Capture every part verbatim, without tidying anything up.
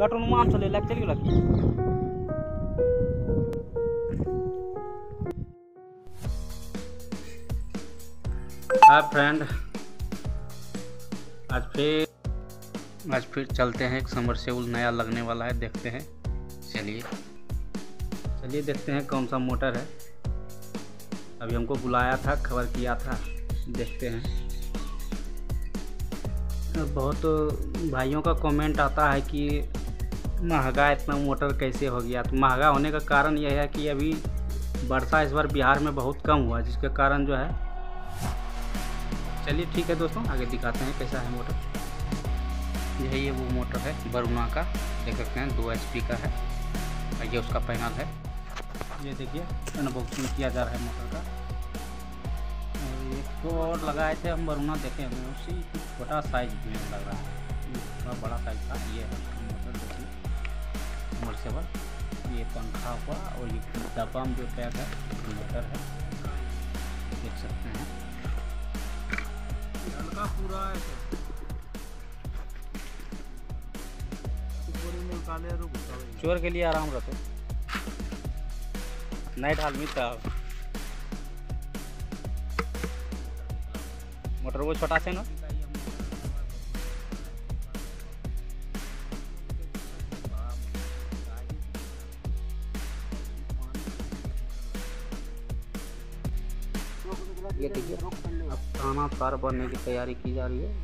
Cartoon माम चले लग चलिए लग। हाय फ्रेंड, आज फिर आज फिर चलते हैं। एक समरसेबुल नया लगने वाला है, देखते हैं। चलिए चलिए देखते हैं कौन सा मोटर है। अभी हमको बुलाया था, खबर किया था, देखते हैं। बहुत भाइयों का कमेंट आता है कि महंगा इतना मोटर कैसे हो गया। तो महंगा होने का कारण यह है कि अभी वर्षा इस बार बिहार में बहुत कम हुआ, जिसके कारण जो है। चलिए ठीक है दोस्तों, आगे दिखाते हैं कैसा है मोटर। यही है वो मोटर है वरुणा का, देख सकते हैं दो एच पी का है। ये उसका पैनल है, ये देखिए अनबॉक्सिंग किया जा रहा है मोटर का। और एक तो और लगाए थे हम वरुणा, देखे हमें उसी छोटा साइज में लग रहा है, थोड़ा बड़ा साइज था। ये है मोटर, देखिए समरसेबल। ये पंखा हुआ और ये डब्बा में जो पैक है मोटर है, देख सकते हैं। हल्का पूरा है चोर के लिए आराम रहते नाइट हाल में था। मोटर वो छोटा से ना ये देखिए, अब थाना तार बनने की तैयारी की जा रही है।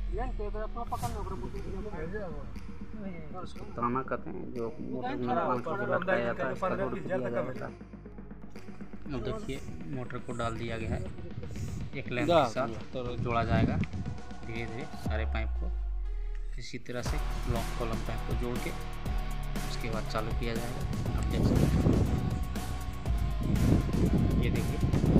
ताना कहते हैं जो मोटर निर्माण के लिए लगाया जाता है, इसका रोड किया जाता है। अब देखिए मोटर को डाल दिया गया है, एक लेंथ के साथ तो जोड़ा जाएगा धीरे धीरे सारे पाइप को। इसी तरह से लॉक कॉलम पाइप को जोड़ के उसके बाद चालू किया जाएगा। आप देख सकते हैं, ये देखिए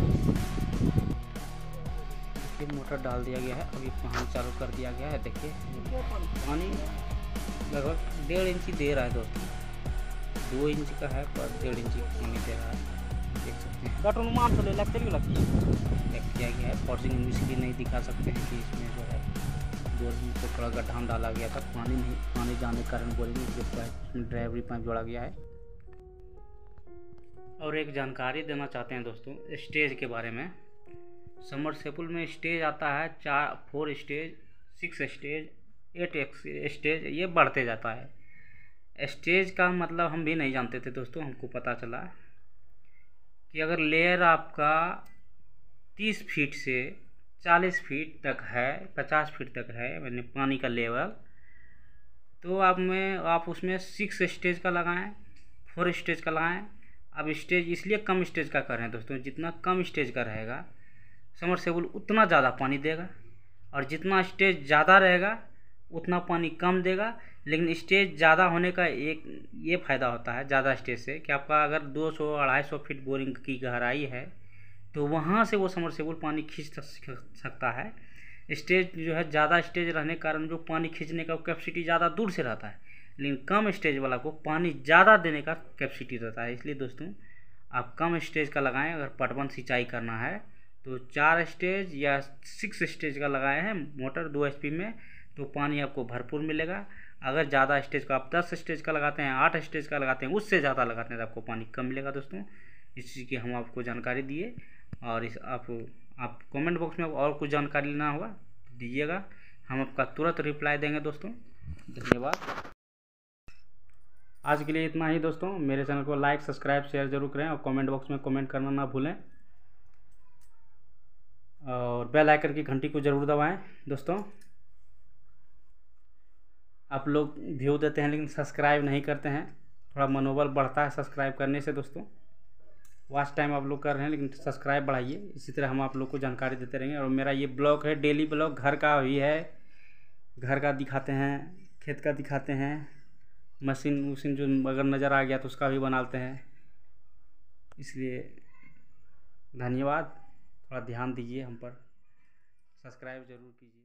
मोटर डाल दिया गया है। अभी पानी चालू कर दिया गया है। देखिए पानी लगभग डेढ़ इंची दे रहा है दोस्तों, दो इंच का है पर डेढ़ इंची पानी दे रहा है, देख सकते हैं। कार्टून माम चले लग चलिए लग किया गया है। फॉर्सिंग हम इसलिए नहीं दिखा सकते हैं कि इसमें जो है बोरिंग को थोड़ा गड्ढा डाला गया था, पानी नहीं पानी जाने के कारण बोरिंग में जो पाइप उसमें ड्राइवरी पाइप जोड़ा गया है। और एक जानकारी देना चाहते हैं दोस्तों स्टेज के बारे में। समरसेबुल में स्टेज आता है चार four stage, six stage, eight stage, ये बढ़ते जाता है। स्टेज का मतलब हम भी नहीं जानते थे दोस्तों, हमको पता चला कि अगर लेयर आपका तीस फीट से चालीस फीट तक है, पचास फीट तक है मैंने पानी का लेवल, तो आप में आप उसमें सिक्स स्टेज का लगाएं, फोर स्टेज का लगाएं। अब स्टेज इसलिए कम स्टेज का कर रहे हैं दोस्तों, जितना कम स्टेज का रहेगा समरसेबुल उतना ज़्यादा पानी देगा, और जितना स्टेज ज़्यादा रहेगा उतना पानी कम देगा। लेकिन स्टेज ज़्यादा होने का एक ये फ़ायदा होता है ज़्यादा स्टेज से कि आपका अगर दो सौ अढ़ाई सौ फीट बोरिंग की गहराई है तो वहाँ से वो समरसेबुल पानी खींच सकता है। स्टेज जो है ज़्यादा स्टेज रहने के कारण जो पानी खींचने का कैपेसिटी ज़्यादा दूर से रहता है, लेकिन कम स्टेज वाला को पानी ज़्यादा देने का कैपेसिटी रहता है। इसलिए दोस्तों आप कम स्टेज का लगाएं। अगर पटवन सिंचाई करना है तो चार स्टेज या सिक्स स्टेज का लगाए हैं मोटर दो एच पी में, तो पानी आपको भरपूर मिलेगा। अगर ज़्यादा स्टेज का आप दस स्टेज का लगाते हैं, आठ स्टेज का लगाते हैं, उससे ज़्यादा लगाते हैं तो आपको पानी कम मिलेगा दोस्तों। इस चीज़ की हम आपको जानकारी दिए। और इस आप आप कमेंट बॉक्स में और कुछ जानकारी लेना होगा तो दीजिएगा, हम आपका तुरंत रिप्लाई देंगे दोस्तों। धन्यवाद। आज के लिए इतना ही दोस्तों। मेरे चैनल को लाइक सब्सक्राइब शेयर जरूर करें और कमेंट बॉक्स में कमेंट करना ना भूलें, और बेल आइकन की घंटी को ज़रूर दबाएं दोस्तों। आप लोग व्यू देते हैं लेकिन सब्सक्राइब नहीं करते हैं, थोड़ा मनोबल बढ़ता है सब्सक्राइब करने से दोस्तों। वॉच टाइम आप लोग कर रहे हैं लेकिन सब्सक्राइब बढ़ाइए। इसी तरह हम आप लोग को जानकारी देते रहेंगे। और मेरा ये ब्लॉग है डेली ब्लॉग, घर का भी है, घर का दिखाते हैं, खेत का दिखाते हैं, मशीन वशीन जो अगर नज़र आ गया तो उसका भी बनाते हैं। इसलिए धन्यवाद, थोड़ा ध्यान दीजिए हम पर, सब्सक्राइब ज़रूर कीजिए।